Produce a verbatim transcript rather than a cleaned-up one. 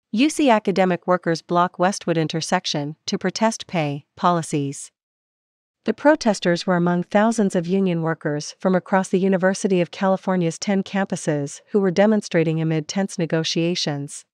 U C academic workers block Westwood intersection to protest pay policies. The protesters were among thousands of union workers from across the University of California's ten campuses who were demonstrating amid tense negotiations.